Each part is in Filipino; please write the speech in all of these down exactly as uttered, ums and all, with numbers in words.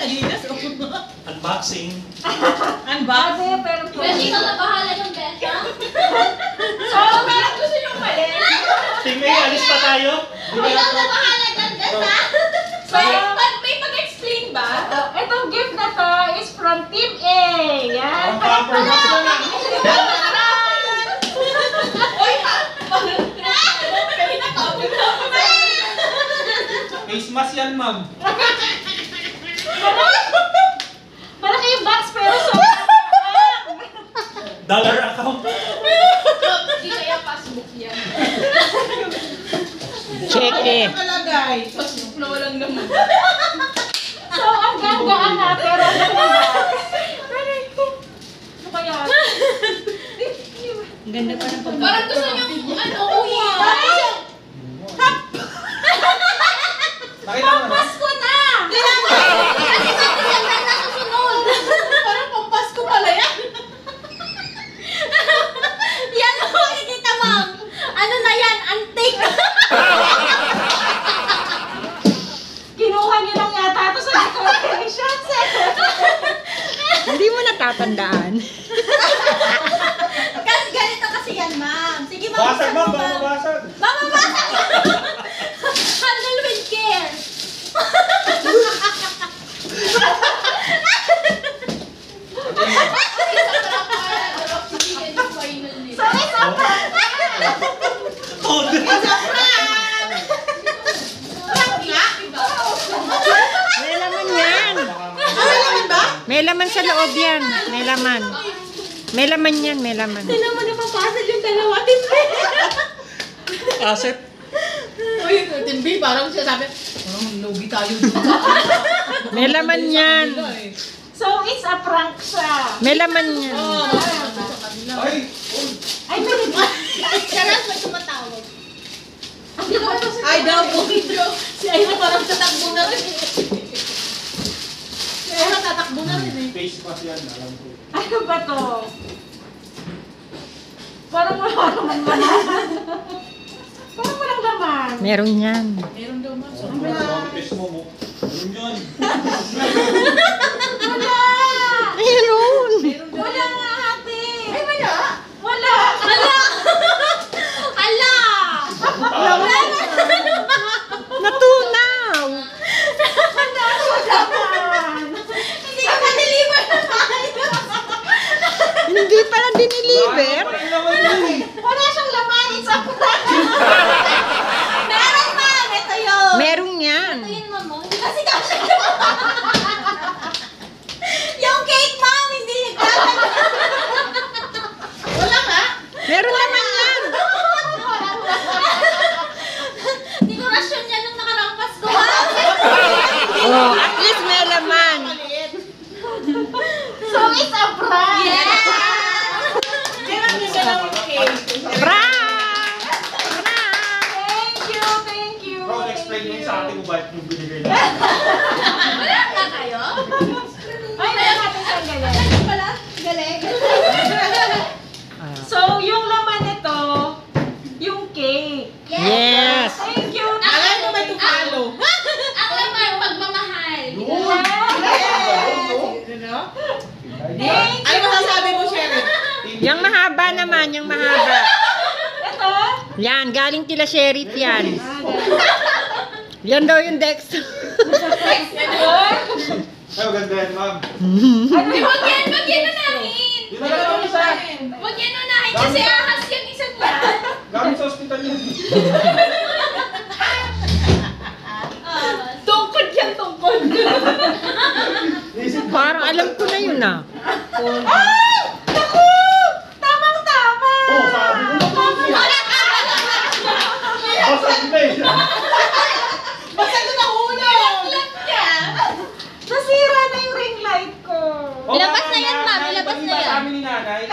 Unboxing. Unboxing. Pero Pwede ka na bahala ng beta. So, parang gusto nyo mali. Tingnan, alis pa tayo. Ikaw na bahala ng beta. So, pag may pag-explain ba? Itong gift na to is from Team A. Yan. Ang proper box na lang. Uy, ha? Face mask yan, ma'am. Malaki yung box pero so Dollar account. Hindi kaya passbook yan. Check eh. Passbook na walang naman. So, ang ganda na pero ano na ano kaya? Ang ganda pa ng pag- Parang gusto nyo, ano, uwi. Nakita mo na? Pasko na! Kasi bakit yan na nasusunod? Parang pampasko pala yan. Yan o, ikita ma'am. Ano na yan? Antique. Kinuha niyo lang yata ito sa decorations eh. Hindi mo natatandaan. Kasi ganito kasi yan, ma'am. Sige, ma'am. Basag, ma'am. Baka basag. Mamabasag. Handle with care. So, it's a prank! Oh, May laman yan. Ano naman ba? May laman sa loob yan. May laman. May laman yan, may laman. Sino mo napapasag yung dalawa, Timbi? asset. Uy, Timbi, parang siya sabi, parang lugi tayo dito. May laman yan. So, it's a prank siya. May laman yan. Ay, Ay, may Charas, may tumatawag. Ay, daw po. Si Aina parang tatakbo na rin. Si Aina tatakbo na rin eh. face mask yan, alam ko. ano ba to? Parang wala naman laman. Parang walang laman. Meron yan. Meron daw, ma'am. Oh, ang face mo mo. Yun yun. Wala! Meron. Wala nga ate! Ay, wala. Wala! Ala! Ala! Natunaw. Wala naman! Hindi ka ma-deliver naman. Hindi pala diniliver. Wala naman yun eh. Wala siyang laman! It's a prank! Meron ma'am, ito yun. Meron yan. Ito yun ma'am, hindi kasi kasi. Yung cake ma'am, hindi nagkakaroon. Wala nga. Meron naman yan. Dekorasyon yan nung nakaraang Pasko ma'am. Oh, at least may laman. So, it's a prank! Yeah! Meron din dalawang cake. Prank! Thank you! Thank you! Bro, thank explain mo you. yung sa ating mo bakit mo binigay na. Wala na kayo? Ay, wala natin siyang ganyan. Ano pala? Galing. So, yung laman nito, yung cake. Yes. Thank you! Alam mo ba ito palo? Ang laman, pagmamahal. Ano? Thank Ano you! masasabi mo, Sharon? Yung mahaba naman, yung mahaba. Ito? Yan, galing kila Sheriff yan. Yan daw yung Dex. Ay, maganda yan, ma'am. Huwag yan, wag yan unahin. Yun na lang yung isa. Huwag yan unahin kasi ahas yung isa niya. Gamit sa ospital yun. Tungkod yan, tungkod. Parang alam ko na yun ah. Ay! Naku! Tamang-tama! Oh, sabi ko na po. Oh, sabi na eh. Basta ito nahulog! Lang niya. Nasira na yung ring light ko. Oh, Ilabas na ma'am, yan, ma'am. na- Ilabas na naiba yan. sa amin ni nanay.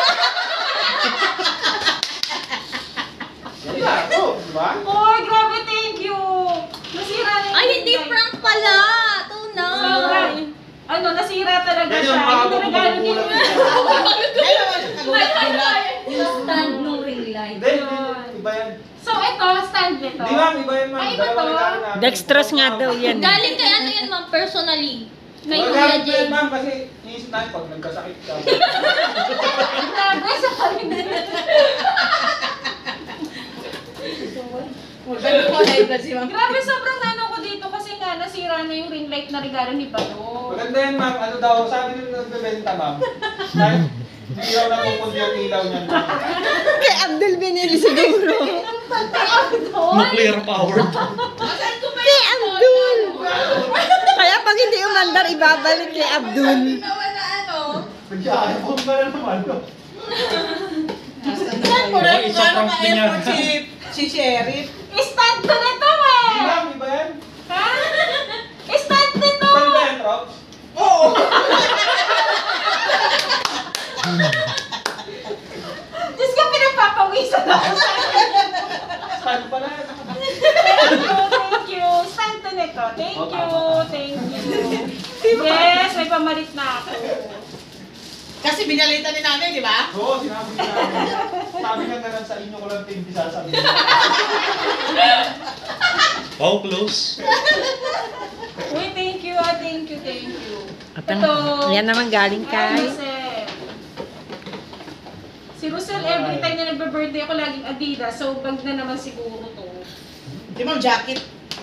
Yan na, oh, diba? Boy, grabe, thank you! Nasira na yung Ay, ring hindi light. prank pala. Tunay. Sobrang, ano, nasira talaga Yan siya. yung mga Hindi regalo ni magugulat. Meron naman siya kagulat nila. Yung stand ng ring light. Hindi, hindi, iba yan. So, ito, stand nito. Hindi ma'am, iba yan ma'am. Ay, iba Dalawa to? regalo namin. Dextrose nga daw yan. eh. Galing kay ano yan, ma'am, personally. Na yung Wala Kuya gamit Jay. ma'am kasi iisip natin pag nagkasakit ka. Grabe sa kanila. Maganda ko na yung si Ma'am. Grabe, sobrang ano ko dito kasi nga nasira na yung ring light na regalo ni Balo. Maganda yan ma'am, ano daw, sabi nung nagbebenta ma'am. Dahil hindi daw napupundi yung ilaw niyan ma'am. Kay Abdul binili siguro. Nuclear powered. Saan ko ba Kay Abdul. Kaya pag hindi umandar, ibabalik kay Abdul. ginawa na ano? Nag-iipon ka na naman. no? Saan ko rin kung ano ka-effort si, si Sheriff? Stand to na to Hindi eh! ma'am, iba yan. Ha? Stand to to! Saan ba yan, Rob? Oo! Diyos ka, pinagpapawisan ako sa Saan pala yan? Thank you, thank you. Stand to nito. Thank you, thank you. Yes, may pamalit na ako. Kasi binalitan ni nanay, di ba? Oo, sinabi niya namin. Sabi niya ganun sa inyo ko lang ito yung sasabihin. How close? Uy, thank you, ah, thank you, thank you. At ang, yan naman galing Ay, kay... Rosel. Si Rosel, every time na nagbe-birthday ako, laging Adidas. So, bag na naman siguro to. Di Ma'am, jacket.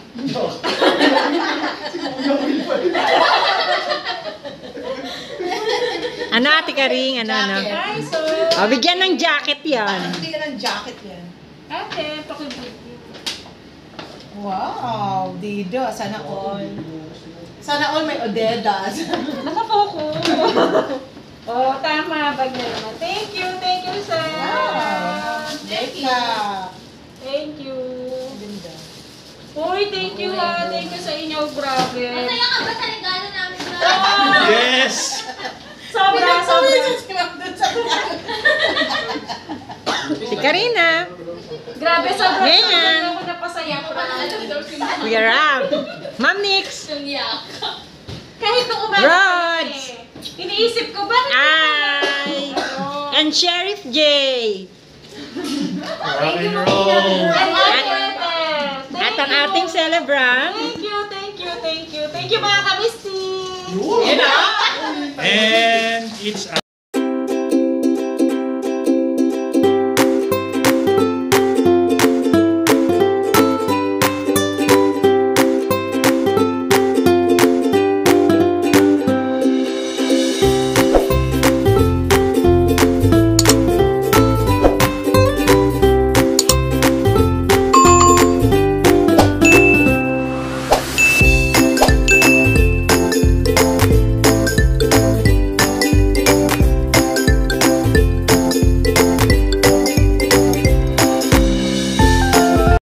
Ano, Ate Karing? Ano, ano? Ay, so... O, bigyan ng jacket yan. Hindi ka ng jacket yan. Ate, pakibigyan. Wow, Dido, sana all. Sana all may odedas. Nakapoko. Oh, tama. Bag na naman. Thank you, thank you, sir. Thank you. Thank you. Uy, thank you ha. Thank you sa inyo. Grabe. Masaya ka ba sa regalo namin ba? Oh, Yes! sobra, sobra. Si Karina. Grabe, sobra. Ganyan. Sobra ako napasaya. Kuya Ram. Ma'am Nix. Kahit nung umaga Rod. eh. Iniisip ko, bakit? Ay. And Sheriff J. Rock and roll! And Ate. At ang ating celebrant. Thank you, thank you, thank you. Thank you mga kamisti. Yan ah! And it's